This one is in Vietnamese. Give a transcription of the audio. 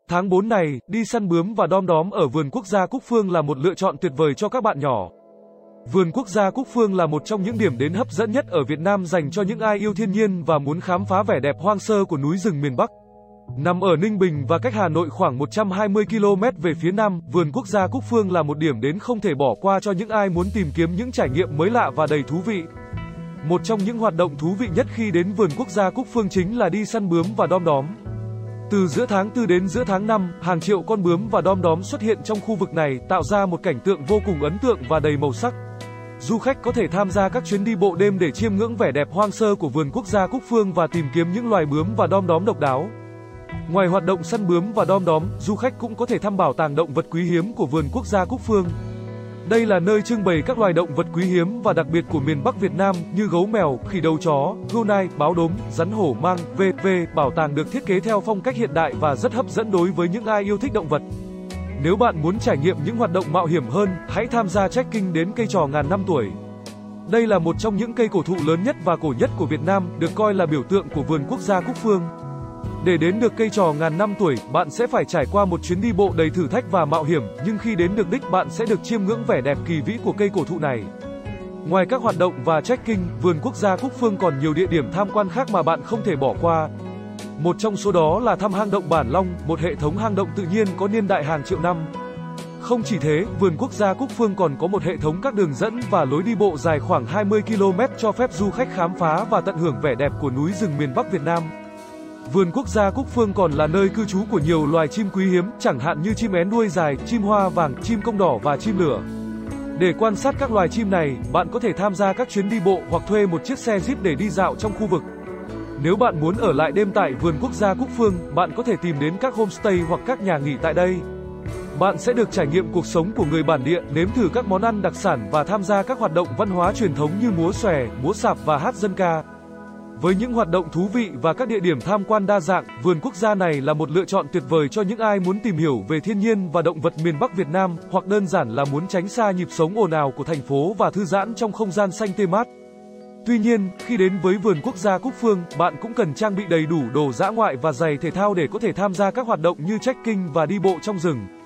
Tháng 4 này, đi săn bướm và đom đóm ở vườn quốc gia Cúc Phương là một lựa chọn tuyệt vời cho các bạn nhỏ. Vườn quốc gia Cúc Phương là một trong những điểm đến hấp dẫn nhất ở Việt Nam dành cho những ai yêu thiên nhiên và muốn khám phá vẻ đẹp hoang sơ của núi rừng miền Bắc. Nằm ở Ninh Bình và cách Hà Nội khoảng 120 km về phía nam, vườn quốc gia Cúc Phương là một điểm đến không thể bỏ qua cho những ai muốn tìm kiếm những trải nghiệm mới lạ và đầy thú vị. Một trong những hoạt động thú vị nhất khi đến vườn quốc gia Cúc Phương chính là đi săn bướm và đom đóm. Từ giữa tháng 4 đến giữa tháng 5, hàng triệu con bướm và đom đóm xuất hiện trong khu vực này, tạo ra một cảnh tượng vô cùng ấn tượng và đầy màu sắc. Du khách có thể tham gia các chuyến đi bộ đêm để chiêm ngưỡng vẻ đẹp hoang sơ của vườn quốc gia Cúc Phương và tìm kiếm những loài bướm và đom đóm độc đáo. Ngoài hoạt động săn bướm và đom đóm, du khách cũng có thể thăm bảo tàng động vật quý hiếm của vườn quốc gia Cúc Phương. Đây là nơi trưng bày các loài động vật quý hiếm và đặc biệt của miền Bắc Việt Nam như gấu mèo, khỉ đầu chó, hươu nai, báo đốm, rắn hổ mang, v.v. Bảo tàng được thiết kế theo phong cách hiện đại và rất hấp dẫn đối với những ai yêu thích động vật. Nếu bạn muốn trải nghiệm những hoạt động mạo hiểm hơn, hãy tham gia trekking đến cây trò ngàn năm tuổi. Đây là một trong những cây cổ thụ lớn nhất và cổ nhất của Việt Nam, được coi là biểu tượng của vườn quốc gia Cúc Phương. Để đến được cây trò ngàn năm tuổi, bạn sẽ phải trải qua một chuyến đi bộ đầy thử thách và mạo hiểm, nhưng khi đến được đích bạn sẽ được chiêm ngưỡng vẻ đẹp kỳ vĩ của cây cổ thụ này. Ngoài các hoạt động và trekking, vườn quốc gia Cúc Phương còn nhiều địa điểm tham quan khác mà bạn không thể bỏ qua. Một trong số đó là thăm hang động Bản Long, một hệ thống hang động tự nhiên có niên đại hàng triệu năm. Không chỉ thế, vườn quốc gia Cúc Phương còn có một hệ thống các đường dẫn và lối đi bộ dài khoảng 20 km cho phép du khách khám phá và tận hưởng vẻ đẹp của núi rừng miền Bắc Việt Nam. Vườn quốc gia Cúc Phương còn là nơi cư trú của nhiều loài chim quý hiếm, chẳng hạn như chim én đuôi dài, chim hoa vàng, chim công đỏ và chim lửa. Để quan sát các loài chim này, bạn có thể tham gia các chuyến đi bộ hoặc thuê một chiếc xe jeep để đi dạo trong khu vực. Nếu bạn muốn ở lại đêm tại vườn quốc gia Cúc Phương, bạn có thể tìm đến các homestay hoặc các nhà nghỉ tại đây. Bạn sẽ được trải nghiệm cuộc sống của người bản địa, nếm thử các món ăn đặc sản và tham gia các hoạt động văn hóa truyền thống như múa xòe, múa sạp và hát dân ca. Với những hoạt động thú vị và các địa điểm tham quan đa dạng, vườn quốc gia này là một lựa chọn tuyệt vời cho những ai muốn tìm hiểu về thiên nhiên và động vật miền Bắc Việt Nam, hoặc đơn giản là muốn tránh xa nhịp sống ồn ào của thành phố và thư giãn trong không gian xanh tươi mát. Tuy nhiên, khi đến với vườn quốc gia Cúc Phương, bạn cũng cần trang bị đầy đủ đồ dã ngoại và giày thể thao để có thể tham gia các hoạt động như trekking và đi bộ trong rừng.